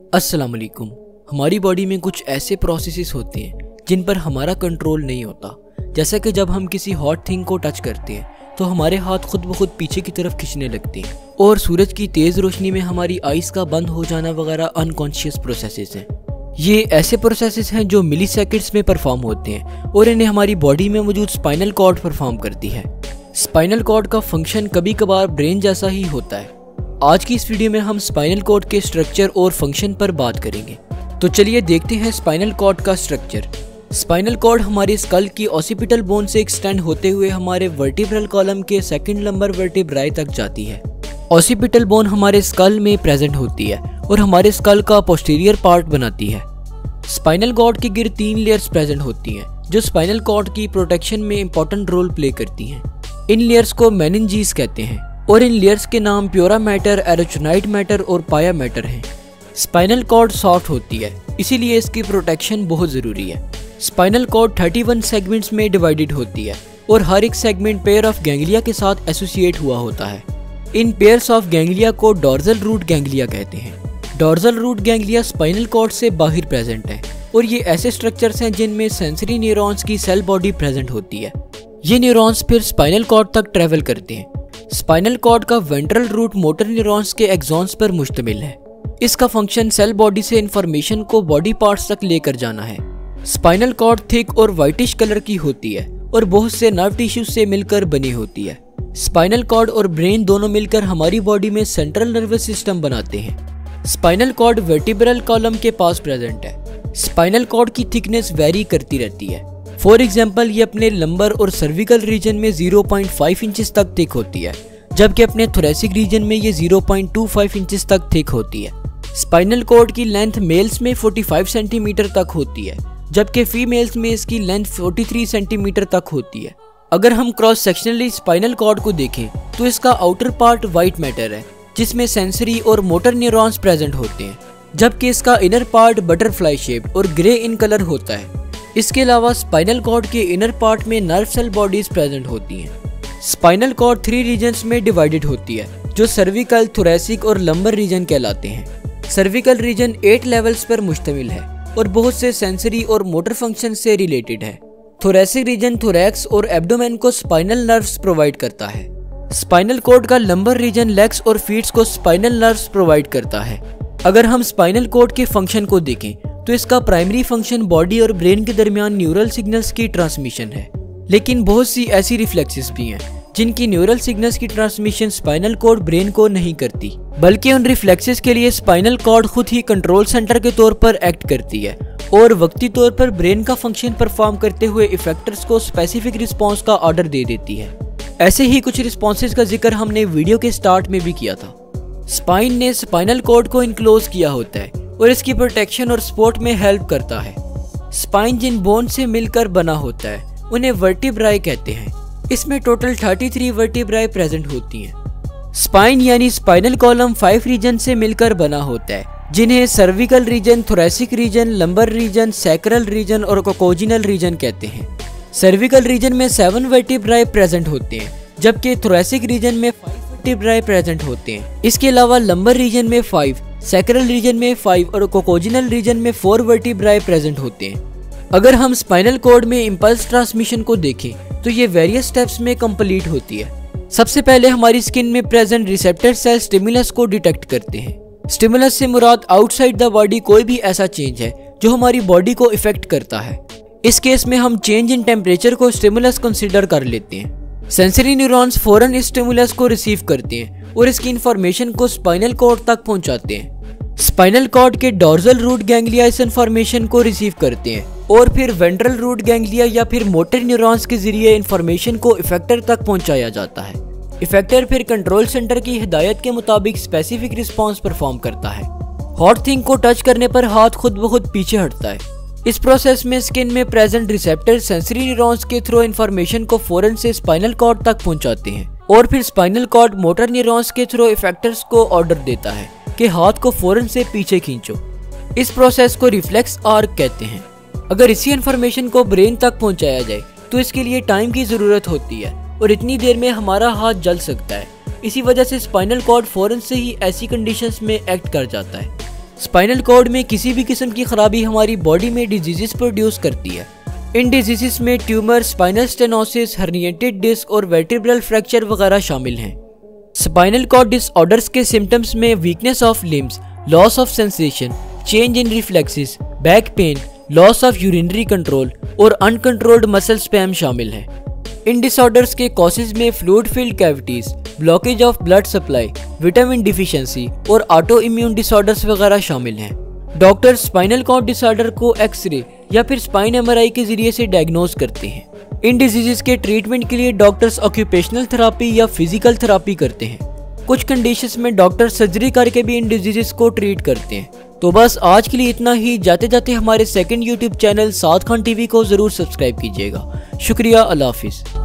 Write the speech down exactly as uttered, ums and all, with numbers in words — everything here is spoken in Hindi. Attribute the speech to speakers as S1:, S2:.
S1: अस्सलाम वालेकुम। हमारी बॉडी में कुछ ऐसे प्रोसेसेस होते हैं जिन पर हमारा कंट्रोल नहीं होता। जैसा कि जब हम किसी हॉट थिंग को टच करते हैं तो हमारे हाथ खुद ब खुद पीछे की तरफ खींचने लगते हैं, और सूरज की तेज़ रोशनी में हमारी आइज़ का बंद हो जाना वगैरह अनकॉन्शियस प्रोसेसेस हैं। ये ऐसे प्रोसेसेस हैं जो मिली सेकेंड्स में परफॉर्म होते हैं और इन्हें हमारी बॉडी में मौजूद स्पाइनल कॉर्ड परफॉर्म करती है। स्पाइनल कॉर्ड का फंक्शन कभी कभार ब्रेन जैसा ही होता है। आज की इस वीडियो में हम स्पाइनल कॉर्ड के स्ट्रक्चर और फंक्शन पर बात करेंगे। तो चलिए देखते हैं स्पाइनल कॉर्ड का स्ट्रक्चर। स्पाइनल कॉर्ड हमारे स्कल की ऑसिपिटल बोन से एक्सटेंड होते हुए हमारे वर्टिब्रल कॉलम के सेकंड लंबर वर्टिब्राई तक जाती है। ऑसिपिटल बोन हमारे स्कल में प्रेजेंट होती है और हमारे स्कल का पोस्टीरियर पार्ट बनाती है। स्पाइनल कॉर्ड के गिर्द तीन लेयर्स प्रेजेंट होती हैं जो स्पाइनल कॉर्ड की प्रोटेक्शन में इंपॉर्टेंट रोल प्ले करती हैं। इन लेयर्स को मेनिंजीज कहते हैं और इन लेयर्स के नाम प्योरा मैटर, एरोचनाइट मैटर और पाया मैटर हैं। स्पाइनल कॉर्ड सॉफ्ट होती है, इसीलिए इसकी प्रोटेक्शन बहुत ज़रूरी है। स्पाइनल कॉर्ड इकतीस सेगमेंट्स में डिवाइडेड होती है और हर एक सेगमेंट पेयर ऑफ गैंग्लिया के साथ एसोसिएट हुआ होता है। इन पेयर्स ऑफ गैंग्लिया को डॉर्जल रूट गैंग्लिया कहते हैं। Dorsal root ganglia spinal cord से बाहर प्रेजेंट है और ये ऐसे स्ट्रक्चर्स हैं जिनमें सेंसरी न्यूरॉन्स की सेल बॉडी प्रेजेंट होती है। ये न्यूरॉन्स फिर स्पाइनल कॉर्ड तक ट्रेवल करते हैं। स्पाइनल कॉर्ड का वेंट्रल रूट मोटर न्यूरॉन्स के एक्सॉन्स पर मुश्तमिल है। इसका फंक्शन सेल बॉडी से इंफॉर्मेशन को बॉडी पार्ट्स तक लेकर जाना है। स्पाइनल कॉर्ड थिक और वाइटिश कलर की होती है और बहुत से नर्व टिश्यूज से मिलकर बनी होती है। स्पाइनल कॉर्ड और ब्रेन दोनों मिलकर हमारी बॉडी में सेंट्रल नर्वस सिस्टम बनाते हैं। स्पाइनल कॉर्ड वर्टिब्रल कॉलम के पास प्रेजेंट है। स्पाइनल कॉर्ड की थिकनेस वेरी करती रहती है। फॉर एग्जाम्पल ये अपने लंबर और सर्विकल रीजन में ज़ीरो पॉइंट फाइव इंचेस तक थिक होती है, जबकि अपने थोरेसिक रीजन में ये zero point two five inches तक थिक होती है। स्पाइनल कॉर्ड की लेंथ मेल्स में पैंतालीस सेंटीमीटर तक होती है, जबकि फीमेल्स में इसकी लेंथ तैंतालीस सेंटीमीटर तक होती है। अगर हम क्रॉस सेक्शनली स्पाइनल कॉर्ड को देखें तो इसका आउटर पार्ट वाइट मैटर है जिसमें सेंसरी और मोटर न्यूरॉन्स प्रेजेंट होते हैं, जबकि इसका इनर पार्ट बटरफ्लाई शेप्ड और ग्रे इन कलर होता है। इसके अलावा स्पाइनल कॉर्ड के इनर पार्ट में नर्व सेल बॉडीज प्रेजेंट होती हैं। स्पाइनल कॉर्ड थ्री रीजन्स में डिवाइडेड होती है जो सर्विकल, थोरेसिक और लंबर रीजन कहलाते हैं। सर्विकल रीजन एट लेवल्स पर मुश्तमिल है और बहुत से सेंसरी और मोटर फंक्शन से रिलेटेड है। थोरेसिक रीजन थोरैक्स और एब्डोमेन को स्पाइनल नर्व्स प्रोवाइड करता है। स्पाइनल कॉर्ड का लंबर रीजन लेग्स और फीट्स को स्पाइनल नर्व्स प्रोवाइड करता है। अगर हम स्पाइनल कॉर्ड के फंक्शन को देखें तो इसका प्राइमरी फंक्शन बॉडी और ब्रेन के दरमियान न्यूरल सिग्नल्स की ट्रांसमिशन है, लेकिन बहुत सी ऐसी रिफ्लेक्सेस भी हैं जिनकी न्यूरल सिग्नल्स की ट्रांसमिशन स्पाइनल कॉर्ड ब्रेन को नहीं करती, बल्कि उन रिफ्लेक्सेस के लिए स्पाइनल कॉर्ड खुद ही कंट्रोल सेंटर के तौर पर एक्ट करती है और वक्ती तौर पर ब्रेन का फंक्शन परफॉर्म करते हुए इफेक्टर्स को स्पेसिफिक रिस्पॉन्स का ऑर्डर दे देती है। ऐसे ही कुछ रिस्पॉन्सेज का जिक्र हमने वीडियो के स्टार्ट में भी किया था। स्पाइन ने स्पाइनल कॉर्ड को इनक्लोज किया होता है और इसकी प्रोटेक्शन और सपोर्ट में हेल्प करता है। स्पाइन जिन बोन से मिलकर बना होता है उन्हें वर्टिब्राई कहते हैं। इसमें टोटल तैंतीस वर्टिब्राई प्रेजेंट होती हैं। स्पाइन यानी स्पाइनल कॉलम फाइव रीजन से मिलकर बना होता है, जिन्हें cervical region, thoracic region, lumbar region, sacral region और कोकोजिनल रीजन कहते हैं। सर्विकल रीजन में सेवन वर्टिब्राई प्रेजेंट होते हैं, जबकि थोरेसिक रीजन में फाइव वर्टिब्राई प्रेजेंट होते हैं। इसके अलावा लंबर रीजन में फाइव, सैक्रल रीजन में फाइव और कोकोजिनल रीजन में फोर वर्टिब्राई प्रेजेंट होते हैं। अगर हम स्पाइनल कॉर्ड में इंपल्स ट्रांसमिशन को देखें तो ये वेरियस स्टेप्स में कंप्लीट होती है। सबसे पहले हमारी स्किन में प्रेजेंट रिसेप्टर सेल स्टिमुलस को डिटेक्ट करते हैं। स्टिमुलस से मुराद आउटसाइड द बॉडी कोई भी ऐसा चेंज है जो हमारी बॉडी को इफेक्ट करता है। इस केस में हम चेंज इन टेम्परेचर को स्टिमुलस कंसिडर कर लेते हैं। सेंसरी न्यूरॉन्स फौरन इस स्टिमुलस को रिसीव करते हैं और इसकी इंफॉर्मेशन को स्पाइनल कॉर्ड तक पहुंचाते हैं। स्पाइनल कॉर्ड के डॉर्जल रूट गैंग्लिया इस इंफॉर्मेशन को रिसीव करते हैं और फिर वेंट्रल रूट गैंग्लिया या फिर मोटर न्यूरॉन्स के जरिए इंफॉर्मेशन को इफेक्टर तक पहुंचाया जाता है। इफेक्टर फिर कंट्रोल सेंटर की हिदायत के मुताबिक स्पेसिफिक रिस्पॉन्स परफॉर्म करता है। हॉट थिंग को टच करने पर हाथ खुद ब खुद पीछे हटता है। इस प्रोसेस में स्किन में प्रेजेंट रिसेप्टर सेंसरी न्यूरॉन्स के थ्रू इंफॉर्मेशन को फौरन से स्पाइनल कॉर्ड तक पहुंचाते हैं और फिर स्पाइनल कॉर्ड मोटर न्यूरॉन्स के थ्रू इफेक्टर्स को ऑर्डर देता है कि हाथ को फौरन से पीछे खींचो। इस प्रोसेस को रिफ्लेक्स आर्क कहते हैं। अगर इसी इंफॉर्मेशन को ब्रेन तक पहुंचाया जाए तो इसके लिए टाइम की जरूरत होती है और इतनी देर में हमारा हाथ जल सकता है। इसी वजह से स्पाइनल कॉर्ड फौरन से ही ऐसी कंडीशंस में एक्ट कर जाता है। स्पाइनल कॉर्ड में किसी भी किस्म की खराबी हमारी बॉडी में डिजीजेस प्रोड्यूस करती है। इन डिजीजेस में tumour, spinal stenosis, herniated disc और वर्टिब्रल फ्रैक्चर वगैरह शामिल हैं। स्पाइनल कॉर्ड डिसऑर्डर्स के सिम्टम्स में weakness of limbs, loss of sensation, change in reflexes, back pain, loss of urinary control और अनकंट्रोल्ड मसल स्पैम शामिल है। इन डिसऑर्डर्स के कॉजेज में fluid filled cavities, blockage of blood supply, vitamin deficiency और ऑटो इम्यून डिसऑर्डर्स वगैरह शामिल हैं। डॉक्टर स्पाइनल कॉर्ड डिसऑर्डर को एक्सरे या फिर स्पाइन एमआरआई के जरिए से डायग्नोज करते हैं। इन डिजीजेस के ट्रीटमेंट के लिए डॉक्टर्स ऑक्यूपेशनल थेरापी या फिजिकल थेरापी करते हैं। कुछ कंडीशंस में डॉक्टर सर्जरी करके भी इन डिजीजेस को ट्रीट करते हैं। तो बस आज के लिए इतना ही। जाते जाते हमारे second YouTube channel Saad Khan TV को जरूर सब्सक्राइब कीजिएगा। शुक्रिया, अल्लाह हाफिज़।